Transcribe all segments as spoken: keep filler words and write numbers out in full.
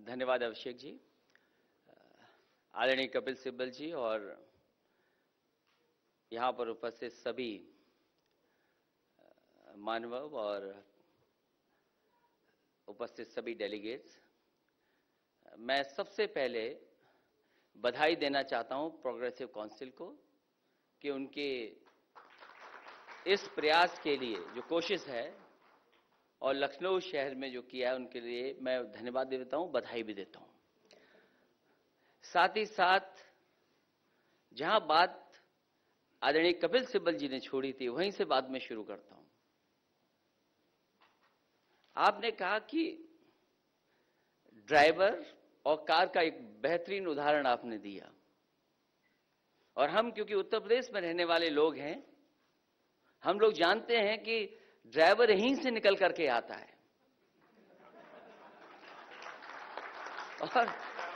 धन्यवाद अभिषेक जी, आदरणीय कपिल सिब्बल जी और यहाँ पर उपस्थित सभी मानव और उपस्थित सभी डेलीगेट्स। मैं सबसे पहले बधाई देना चाहता हूँ प्रोग्रेसिव काउंसिल को कि उनके इस प्रयास के लिए जो कोशिश है और लखनऊ शहर में जो किया है उनके लिए मैं धन्यवाद देता हूँ, बधाई भी देता हूँ। साथ ही साथ जहां बात आदरणीय कपिल सिब्बल जी ने छोड़ी थी वहीं से बात में शुरू करता हूं। आपने कहा कि ड्राइवर और कार का एक बेहतरीन उदाहरण आपने दिया और हम क्योंकि उत्तर प्रदेश में रहने वाले लोग हैं, हम लोग जानते हैं कि ड्राइवर यहीं से निकल करके आता है और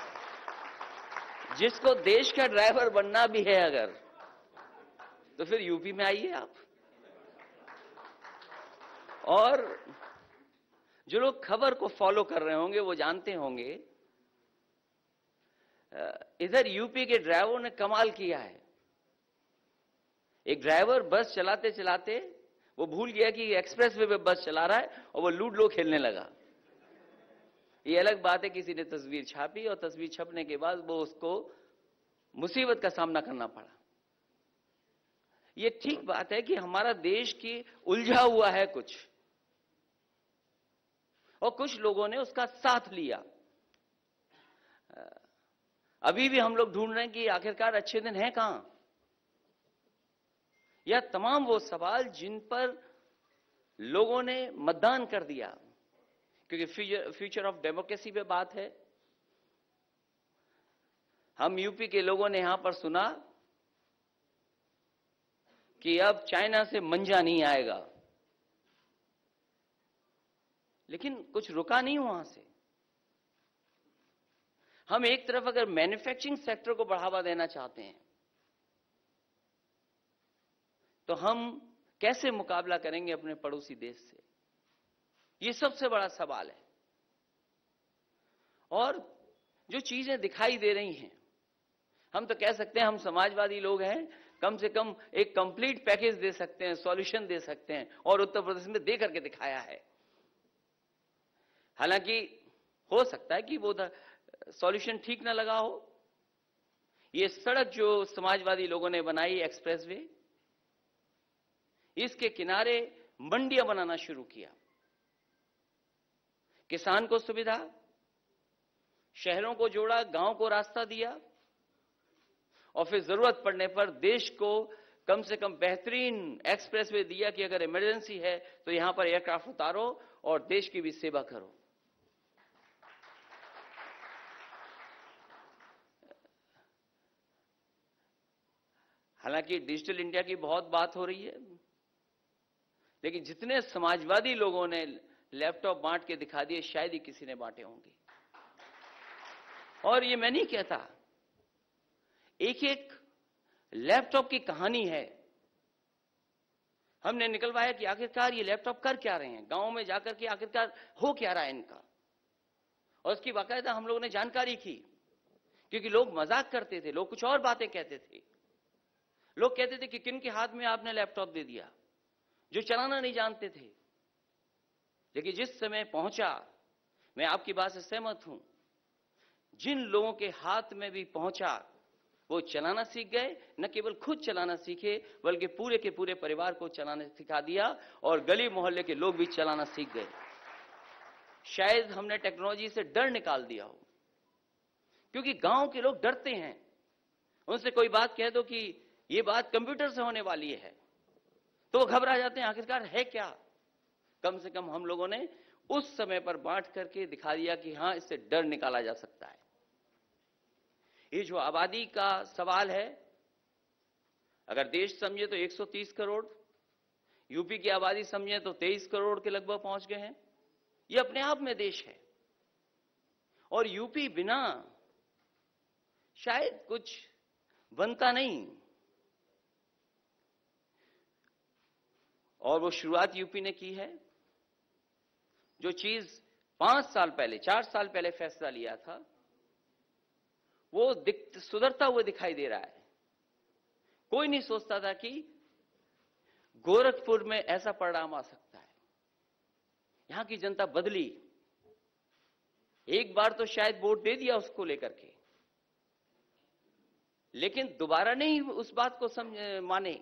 जिसको देश का ड्राइवर बनना भी है अगर, तो फिर यूपी में आइए आप। और जो लोग खबर को फॉलो कर रहे होंगे वो जानते होंगे इधर यूपी के ड्राइवरों ने कमाल किया है। एक ड्राइवर बस चलाते चलाते वो भूल गया कि एक्सप्रेस वे पे बस चला रहा है और वो लूडो खेलने लगा। ये अलग बात है, किसी ने तस्वीर छापी और तस्वीर छपने के बाद वो उसको मुसीबत का सामना करना पड़ा। ये ठीक बात है कि हमारा देश की उलझा हुआ है कुछ और कुछ लोगों ने उसका साथ लिया। अभी भी हम लोग ढूंढ रहे हैं कि आखिरकार अच्छे दिन हैं कहां। यह तमाम वो सवाल जिन पर लोगों ने मतदान कर दिया, क्योंकि फ्यूचर ऑफ डेमोक्रेसी पे बात है। हम यूपी के लोगों ने यहां पर सुना कि अब चाइना से मंजा नहीं आएगा, लेकिन कुछ रुका नहीं वहां से। हम एक तरफ अगर मैन्युफैक्चरिंग सेक्टर को बढ़ावा देना चाहते हैं तो हम कैसे मुकाबला करेंगे अपने पड़ोसी देश से, ये सबसे बड़ा सवाल है। और जो चीजें दिखाई दे रही हैं, हम तो कह सकते हैं हम समाजवादी लोग हैं, कम से कम एक कंप्लीट पैकेज दे सकते हैं, सॉल्यूशन दे सकते हैं, और उत्तर प्रदेश में दे करके दिखाया है। हालांकि हो सकता है कि वो सॉल्यूशन ठीक ना लगा हो। ये सड़क जो समाजवादी लोगों ने बनाई एक्सप्रेसवे, इसके किनारे मंडियां बनाना शुरू किया, किसान को सुविधा, शहरों को जोड़ा, गांव को रास्ता दिया और फिर जरूरत पड़ने पर देश को कम से कम बेहतरीन एक्सप्रेसवे दिया कि अगर इमरजेंसी है तो यहां पर एयरक्राफ्ट उतारो और देश की भी सेवा करो। हालांकि डिजिटल इंडिया की बहुत बात हो रही है, लेकिन जितने समाजवादी लोगों ने लैपटॉप बांट के दिखा दिए शायद ही किसी ने बांटे होंगे। और ये मैं नहीं कहता, एक एक लैपटॉप की कहानी है। हमने निकलवाया कि आखिरकार ये लैपटॉप कर क्या रहे हैं, गांव में जाकर के आखिरकार हो क्या रहा है इनका, और उसकी बाकायदा हम लोगों ने जानकारी की। क्योंकि लोग मजाक करते थे, लोग कुछ और बातें कहते थे। लोग कहते थे कि किन के हाथ में आपने लैपटॉप दे दिया, जो चलाना नहीं जानते थे। लेकिन जिस समय पहुंचा, मैं आपकी बात से सहमत हूं, जिन लोगों के हाथ में भी पहुंचा वो चलाना सीख गए। न केवल खुद चलाना सीखे बल्कि पूरे के पूरे परिवार को चलाना सिखा दिया और गली मोहल्ले के लोग भी चलाना सीख गए। शायद हमने टेक्नोलॉजी से डर निकाल दिया हो, क्योंकि गांव के लोग डरते हैं। उनसे कोई बात कह दो कि ये बात कंप्यूटर से होने वाली है तो वो घबरा जाते हैं, आखिरकार है क्या। कम से कम हम लोगों ने उस समय पर बांट करके दिखा दिया कि हां, इससे डर निकाला जा सकता है। ये जो आबादी का सवाल है, अगर देश समझे तो एक सौ तीस करोड़, यूपी की आबादी समझे तो तेईस करोड़ के लगभग पहुंच गए हैं। ये अपने आप में देश है और यूपी बिना शायद कुछ बनता नहीं। और वो शुरुआत यूपी ने की है। जो चीज पांच साल पहले, चार साल पहले फैसला लिया था, वो सुधरता हुआ दिखाई दे रहा है। कोई नहीं सोचता था कि गोरखपुर में ऐसा परिणाम आ सकता है। यहां की जनता बदली। एक बार तो शायद वोट दे दिया उसको लेकर के, लेकिन दोबारा नहीं उस बात को समझ माने।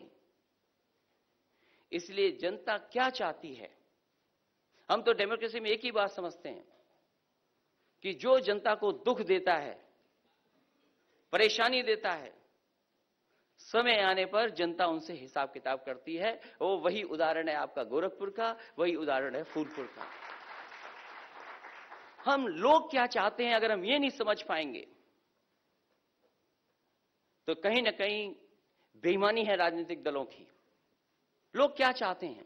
इसलिए जनता क्या चाहती है, हम तो डेमोक्रेसी में एक ही बात समझते हैं कि जो जनता को दुख देता है, परेशानी देता है, समय आने पर जनता उनसे हिसाब किताब करती है। वो वही उदाहरण है आपका गोरखपुर का, वही उदाहरण है फूलपुर का। हम लोग क्या चाहते हैं अगर हम ये नहीं समझ पाएंगे तो कहीं ना कहीं बेईमानी है राजनीतिक दलों की। लोग क्या चाहते हैं,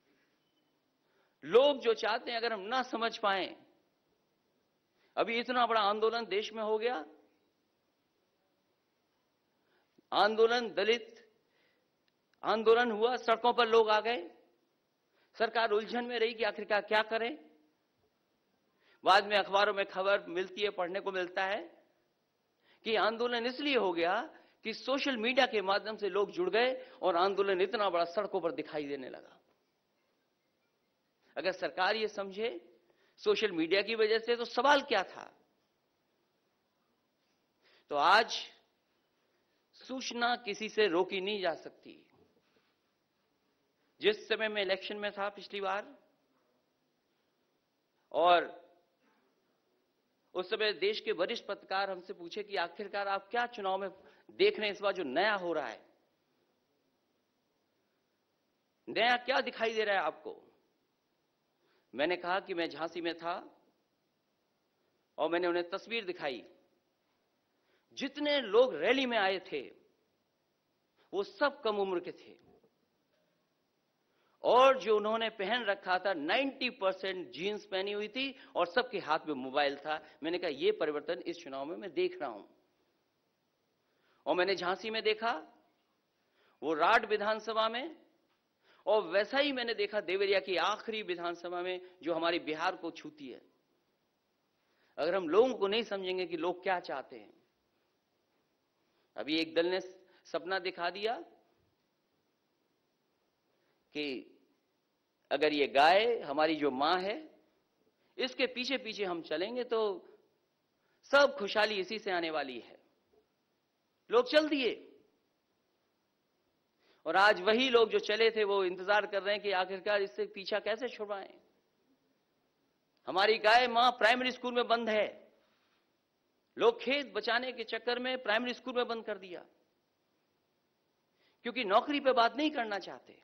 लोग जो चाहते हैं अगर हम ना समझ पाए, अभी इतना बड़ा आंदोलन देश में हो गया, आंदोलन दलित आंदोलन हुआ, सड़कों पर लोग आ गए, सरकार उलझन में रही कि आखिरकार क्या करें। बाद में अखबारों में खबर मिलती है, पढ़ने को मिलता है कि आंदोलन इसलिए हो गया कि सोशल मीडिया के माध्यम से लोग जुड़ गए और आंदोलन इतना बड़ा सड़कों पर दिखाई देने लगा। अगर सरकार ये समझे सोशल मीडिया की वजह से, तो सवाल क्या था। तो आज सूचना किसी से रोकी नहीं जा सकती। जिस समय मैं इलेक्शन में था पिछली बार, और उस समय देश के वरिष्ठ पत्रकार हमसे पूछे कि आखिरकार आप क्या चुनाव में देख रहे हैं, इस बार जो नया हो रहा है, नया क्या दिखाई दे रहा है आपको। मैंने कहा कि मैं झांसी में था और मैंने उन्हें तस्वीर दिखाई। जितने लोग रैली में आए थे वो सब कम उम्र के थे, और जो उन्होंने पहन रखा था नब्बे परसेंट जीन्स पहनी हुई थी और सबके हाथ में मोबाइल था। मैंने कहा यह परिवर्तन इस चुनाव में मैं देख रहा हूं। और मैंने झांसी में देखा, वो राड विधानसभा में, और वैसा ही मैंने देखा देवरिया की आखिरी विधानसभा में जो हमारी बिहार को छूती है। अगर हम लोगों को नहीं समझेंगे कि लोग क्या चाहते हैं। अभी एक दल ने सपना दिखा दिया कि अगर ये गाय हमारी जो मां है, इसके पीछे पीछे हम चलेंगे तो सब खुशहाली इसी से आने वाली है। लोग चल दिए, और आज वही लोग जो चले थे वो इंतजार कर रहे हैं कि आखिरकार इससे पीछा कैसे छुड़वाएं। हमारी गाय मां प्राइमरी स्कूल में बंद है। लोग खेत बचाने के चक्कर में प्राइमरी स्कूल में बंद कर दिया, क्योंकि नौकरी पे बात नहीं करना चाहते,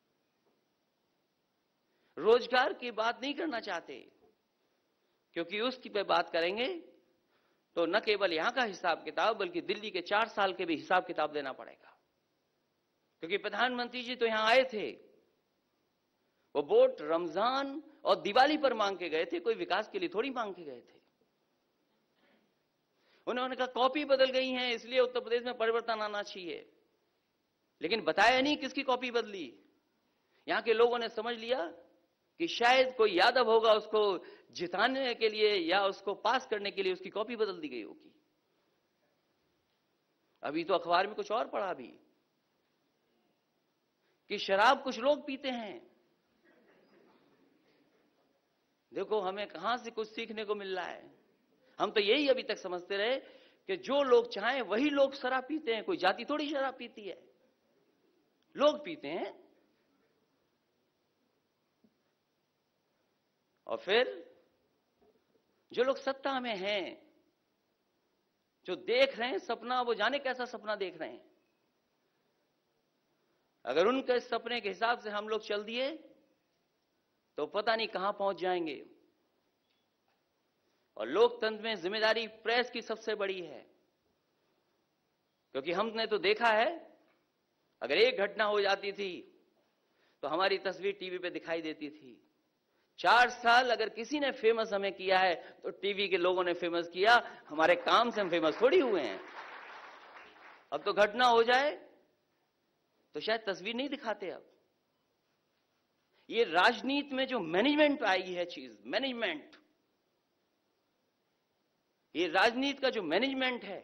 रोजगार की बात नहीं करना चाहते, क्योंकि उसकी पे बात करेंगे तो न केवल यहां का हिसाब किताब बल्कि दिल्ली के चार साल के भी हिसाब किताब देना पड़ेगा। क्योंकि प्रधानमंत्री जी तो यहां आए थे, वो वोट रमजान और दिवाली पर मांग के गए थे, कोई विकास के लिए थोड़ी मांग के गए थे। उन्होंने कहा कॉपी बदल गई है इसलिए उत्तर प्रदेश में परिवर्तन आना चाहिए, लेकिन बताया नहीं किसकी कॉपी बदली। यहां के लोगों ने समझ लिया कि शायद कोई यादव होगा, उसको जिताने के लिए या उसको पास करने के लिए उसकी कॉपी बदल दी गई होगी। अभी तो अखबार में कुछ और पढ़ा भी कि शराब कुछ लोग पीते हैं। देखो हमें कहां से कुछ सीखने को मिल रहा है। हम तो यही अभी तक समझते रहे कि जो लोग चाहें वही लोग शराब पीते हैं, कोई जाति थोड़ी शराब पीती है, लोग पीते हैं। और फिर जो लोग सत्ता में हैं, जो देख रहे हैं सपना, वो जाने कैसा सपना देख रहे हैं। अगर उनके सपने के हिसाब से हम लोग चल दिए तो पता नहीं कहां पहुंच जाएंगे। और लोकतंत्र में जिम्मेदारी प्रेस की सबसे बड़ी है, क्योंकि हमने तो देखा है अगर एक घटना हो जाती थी तो हमारी तस्वीर टीवी पे दिखाई देती थी। चार साल अगर किसी ने फेमस हमें किया है तो टीवी के लोगों ने फेमस किया, हमारे काम से हम फेमस थोड़ी हुए हैं। अब तो घटना हो जाए तो शायद तस्वीर नहीं दिखाते। अब ये राजनीति में जो मैनेजमेंट आई है चीज, मैनेजमेंट, ये राजनीति का जो मैनेजमेंट है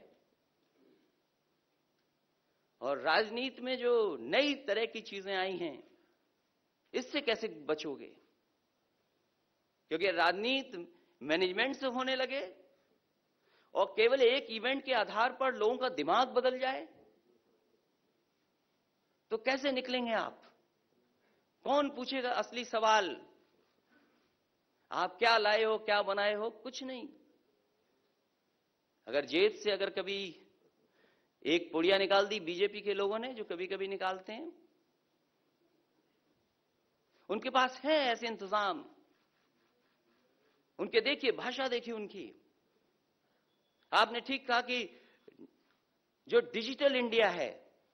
और राजनीति में जो नई तरह की चीजें आई हैं, इससे कैसे बचोगे? क्योंकि राजनीति मैनेजमेंट से होने लगे और केवल एक इवेंट के आधार पर लोगों का दिमाग बदल जाए तो कैसे निकलेंगे आप? कौन पूछेगा असली सवाल? आप क्या लाए हो, क्या बनाए हो? कुछ नहीं। अगर जेब से अगर कभी एक पुड़िया निकाल दी बीजेपी के लोगों ने, जो कभी कभी निकालते हैं, उनके पास है ऐसे इंतजाम। उनके देखिए, भाषा देखिए उनकी। आपने ठीक कहा कि जो डिजिटल इंडिया है,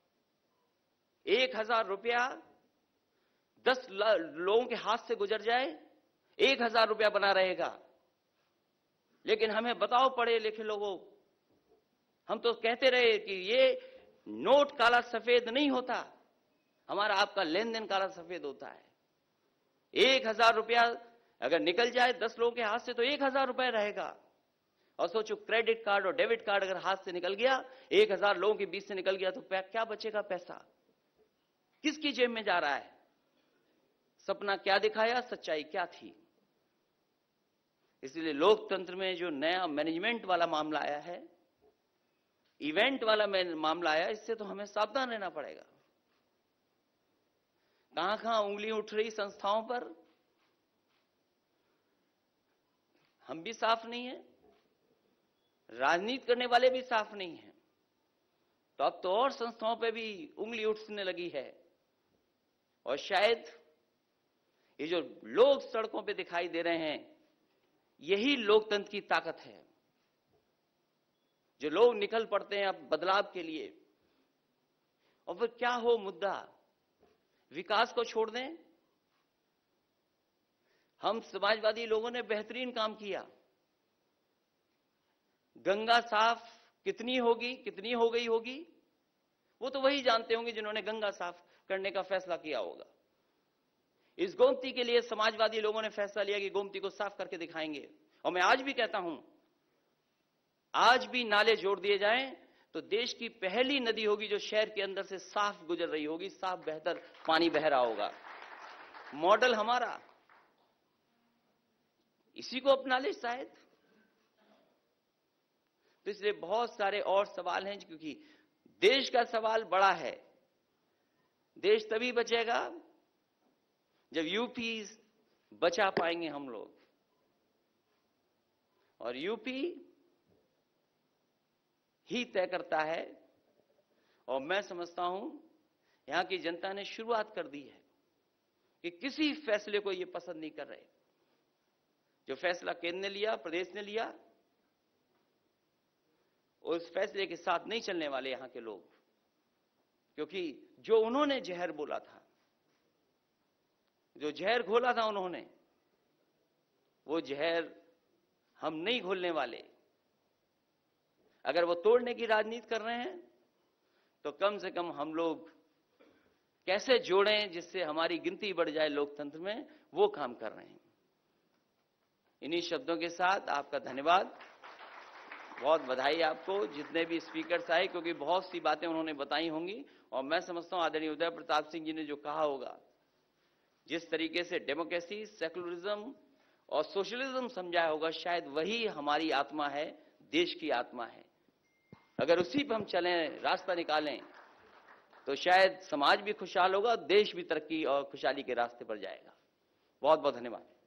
एक हजार रुपया दस लोगों के हाथ से गुजर जाए, एक हजार रुपया बना रहेगा। लेकिन हमें बताओ पढ़े लिखे लोगों, हम तो कहते रहे कि ये नोट काला सफेद नहीं होता, हमारा आपका लेन देन काला सफेद होता है। एक हजार रुपया अगर निकल जाए दस लोगों के हाथ से तो एक हजार रुपया रहेगा। और सोचो, क्रेडिट कार्ड और डेबिट कार्ड अगर हाथ से निकल गया, एक हजार लोगों के बीच से निकल गया, तो क्या बचेगा पैसा? किसकी जेब में जा रहा है? सपना क्या दिखाया, सच्चाई क्या थी? इसलिए लोकतंत्र में जो नया मैनेजमेंट वाला मामला आया है, इवेंट वाला मामला आया, इससे तो हमें सावधान रहना पड़ेगा। कहां कहां उंगली उठ रही संस्थाओं पर, हम भी साफ नहीं है, राजनीति करने वाले भी साफ नहीं है, तो अब तो और संस्थाओं पे भी उंगली उठने लगी है। और शायद ये जो लोग सड़कों पे दिखाई दे रहे हैं, यही लोकतंत्र की ताकत है। जो लोग निकल पड़ते हैं अब बदलाव के लिए, और फिर क्या हो मुद्दा, विकास को छोड़ दें। हम समाजवादी लोगों ने बेहतरीन काम किया। गंगा साफ कितनी होगी, कितनी हो गई होगी, वो तो वही जानते होंगे जिन्होंने गंगा साफ करने का फैसला किया होगा। इस गोमती के लिए समाजवादी लोगों ने फैसला लिया कि गोमती को साफ करके दिखाएंगे। और मैं आज भी कहता हूं, आज भी नाले जोड़ दिए जाएं तो देश की पहली नदी होगी जो शहर के अंदर से साफ गुजर रही होगी, साफ बेहतर पानी बह रहा होगा। मॉडल हमारा, इसी को अपना ले शायद। तो इसलिए बहुत सारे और सवाल हैं, क्योंकि देश का सवाल बड़ा है। देश तभी बचेगा जब यूपी बचा पाएंगे हम लोग, और यूपी ही तय करता है। और मैं समझता हूं यहां की जनता ने शुरुआत कर दी है कि किसी फैसले को ये पसंद नहीं कर रहे। जो फैसला केंद्र ने लिया, प्रदेश ने लिया, उस फैसले के साथ नहीं चलने वाले यहां के लोग, क्योंकि जो उन्होंने जहर बोला था, जो जहर घोला था उन्होंने, वो जहर हम नहीं घोलने वाले। अगर वो तोड़ने की राजनीति कर रहे हैं तो कम से कम हम लोग कैसे जोड़ें जिससे हमारी गिनती बढ़ जाए लोकतंत्र में, वो काम कर रहे हैं। इन्हीं शब्दों के साथ आपका धन्यवाद, बहुत बधाई आपको, जितने भी स्पीकर्स आए, क्योंकि बहुत सी बातें उन्होंने बताई होंगी। और मैं समझता हूं आदरणीय उदय प्रताप सिंह जी ने जो कहा होगा, जिस तरीके से डेमोक्रेसी, सेकुलरिज्म और सोशलिज्म समझाया होगा, शायद वही हमारी आत्मा है, देश की आत्मा है। अगर उसी पर हम चलें, रास्ता निकालें, तो शायद समाज भी खुशहाल होगा, देश भी तरक्की और खुशहाली के रास्ते पर जाएगा। बहुत बहुत धन्यवाद।